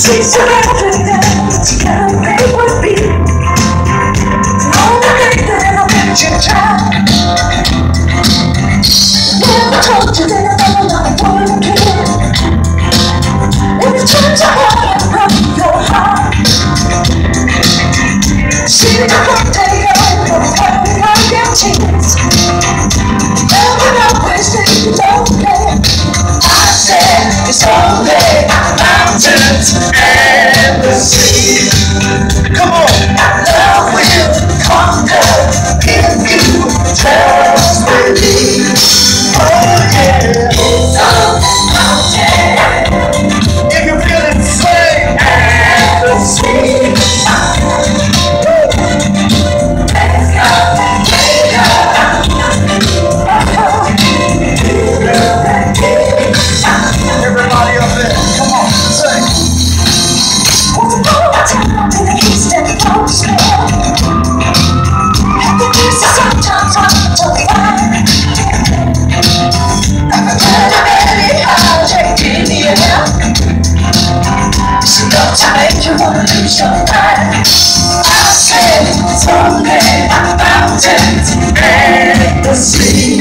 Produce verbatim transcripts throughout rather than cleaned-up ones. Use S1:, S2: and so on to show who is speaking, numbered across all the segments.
S1: See surrounded dance, can't make what be. Only thing that I'll let you try. Never told you that I'm not working. If you try to hide and break your heart, see the one day over, having all your tears. Never always think you don't care. I said it's only mountains and the sea. Come on, love will conquer if you just believe. Oh yeah, it's on the mountain. If you feel it, say and the sea. There's nothing everybody up there, come on, sing. Once upon a time in the east and the west, and the kids are sometimes hard to find. And the dirty how Jake in the air, it's enough to make you wanna lose your mind. I said it's only mountains and the sea.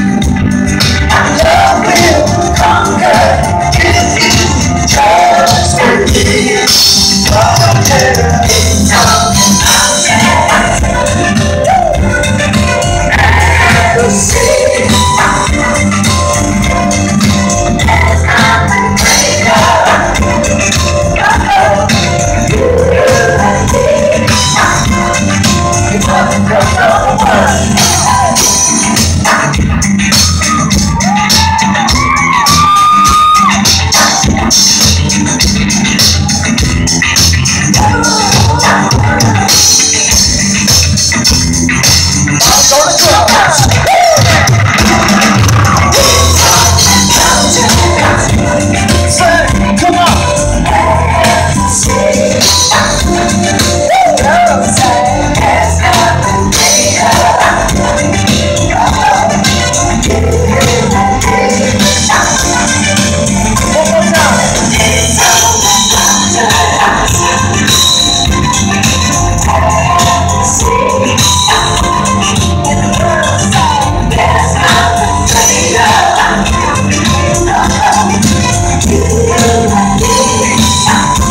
S1: Love will conquer if you just believe. Oh yeah, it's on the mountain and the sea. There's nothing greater. You must go over.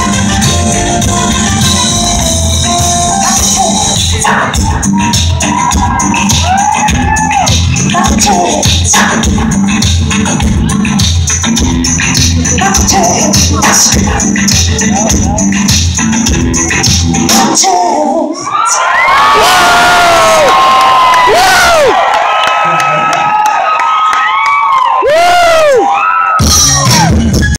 S1: Time.